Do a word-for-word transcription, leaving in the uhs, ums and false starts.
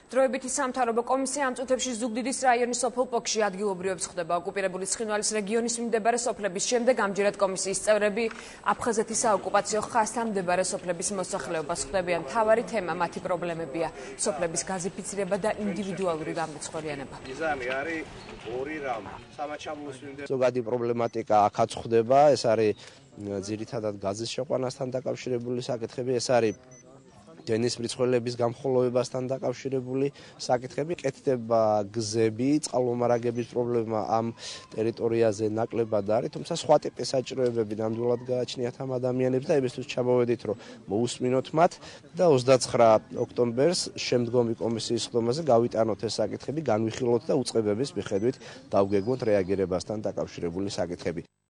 დროებითი სამთავრობო კომისია ამ წუთებში ზუგდიდის რაიონის სოფელ პოქში ადგილობრივებს ხდება ოკუპირებული ცხინვალის რეგიონის მიმდებარე სოფლების შემდეგ ამჯერად კომისიის წევრები აფხაზეთის საოკუპაციო ხაზთან მდებარე სოფლების მოსახლეობას ხდებიან. მთავარი თემა მათი პრობლემებია სოფლების გაზიფიცირება და ინდივიდუალური გამორჩენება. მიზანი არის ორი რამ. სამაჩაბლოს მიმდებარე ზოგადი პრობლემატიკა აქაც ხდება, ეს არის ძირითადად გაზის შეყვანასთან დაკავშირებული საკითხები, ეს არის დენის მრიცხველების გამხოლოვებასთან დაკავშირებული საკითხები, კეთდება გზები, წყალმომარაგების პრობლემა ამ ტერიტორიაზე ნაკლებად არის, თუმცა სხვა ტიპის საჭიროებები ნამდვილად გააჩნიათ ამ ადამიანებს და იმისთვის ჩამოვედით, რომ მოусმინოთ მათ და ოცდაცხრა ოქტომბერს შემდგომი კომისიის ხდომაზე გავიტანოთ ეს საკითხები, განვიხილოთ და უწყებების მიხედვით დავგეგმოთ რეაგირებასთან დაკავშირებული საკითხები.